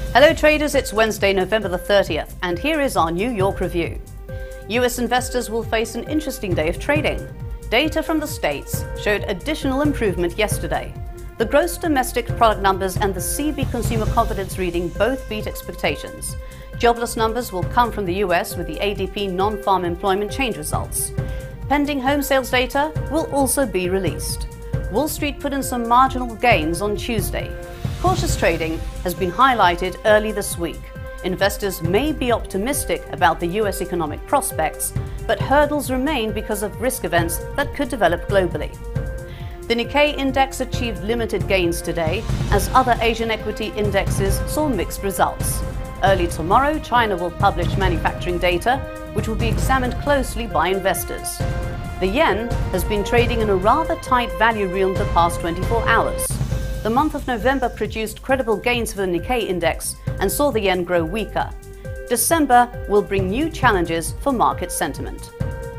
Hello traders, it's Wednesday, November the 30th, and here is our New York review. US investors will face an interesting day of trading. Data from the States showed additional improvement yesterday. The gross domestic product numbers and the CB consumer confidence reading both beat expectations. Jobless numbers will come from the US with the ADP non-farm employment change results. Pending home sales data will also be released. Wall Street put in some marginal gains on Tuesday. Cautious trading has been highlighted early this week. Investors may be optimistic about the US economic prospects, but hurdles remain because of risk events that could develop globally. The Nikkei index achieved limited gains today, as other Asian equity indexes saw mixed results. Early tomorrow, China will publish manufacturing data, which will be examined closely by investors. The yen has been trading in a rather tight value realm the past 24 hours. The month of November produced credible gains for the Nikkei index and saw the yen grow weaker. December will bring new challenges for market sentiment.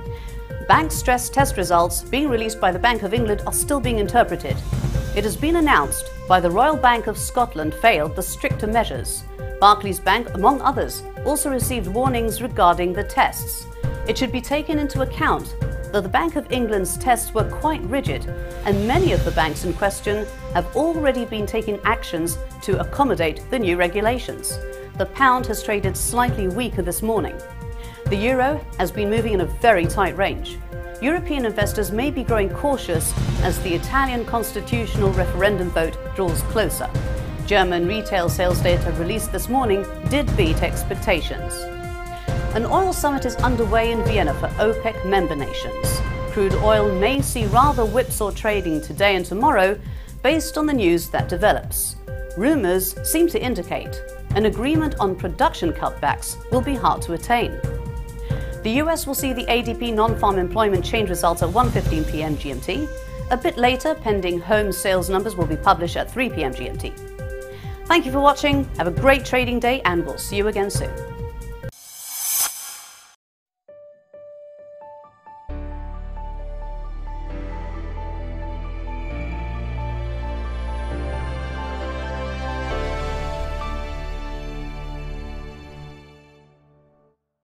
Bank stress test results being released by the Bank of England are still being interpreted. It has been announced by the Royal Bank of Scotland failed the stricter measures. Barclays Bank, among others, also received warnings regarding the tests. It should be taken into account that the Bank of England's tests were quite rigid, and many of the banks in question have already been taking actions to accommodate the new regulations. The pound has traded slightly weaker this morning. The euro has been moving in a very tight range. European investors may be growing cautious as the Italian constitutional referendum vote draws closer. German retail sales data released this morning did beat expectations. An oil summit is underway in Vienna for OPEC member nations. Crude oil may see rather whipsaw trading today and tomorrow based on the news that develops. Rumors seem to indicate an agreement on production cutbacks will be hard to attain. The US will see the ADP non-farm employment change results at 1:15 p.m. GMT. A bit later, pending home sales numbers will be published at 3 p.m. GMT. Thank you for watching, have a great trading day, and we'll see you again soon.